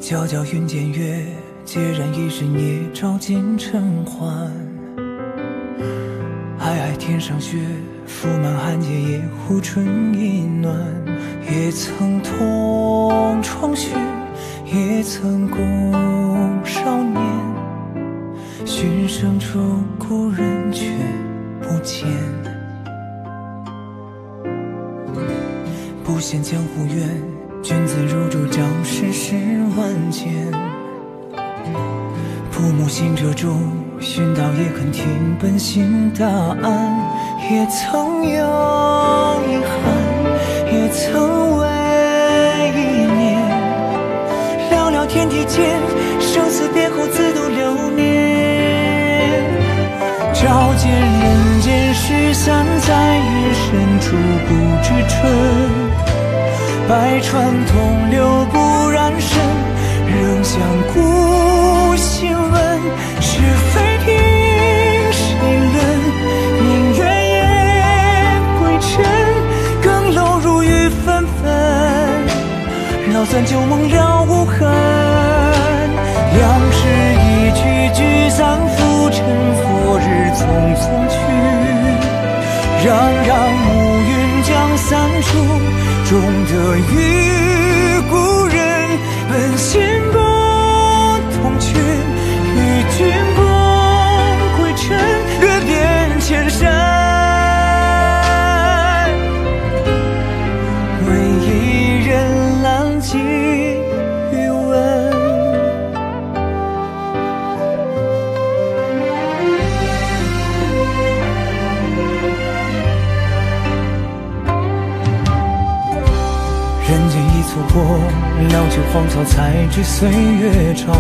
皎皎云间月，孑然一身夜照尽尘寰。皑皑天上雪，覆满寒阶野户春意暖。也曾同窗雪，也曾共少年。寻声处，故人却不见。不羡江湖远，君子如竹，将世事万千。仆目行者中，寻到也肯听本性答案。也曾有遗憾，也曾为一念。寥寥天地间，生死别后自度流年。照见人间失散在云深处不知春。百川同流不染身，仍向故心问。是非凭谁论？明月夜归尘，更楼如雨纷纷。绕散旧梦了无痕，两世一曲聚散浮沉，佛日匆匆去。攘攘暮云将散处，终得与故人本心共同去。与君共归尘，略遍千山。为一人揽几余温。人间一簇火，了却荒草，才知岁月长。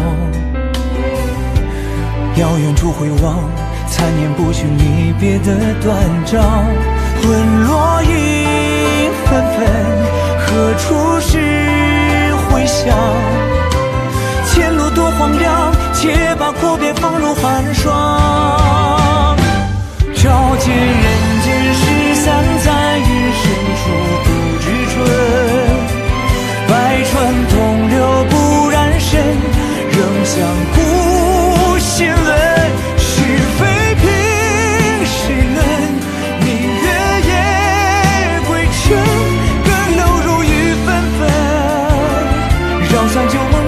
遥远处回望，残念不许离别的断章。问落英纷纷，何处是回响？前路多荒凉，且把阔别放入寒霜。照见人间失散在云深处不知春。百川同流不染身，仍向故心问。是非凭谁论？明月夜归尘，更楼如雨纷纷。绕散旧梦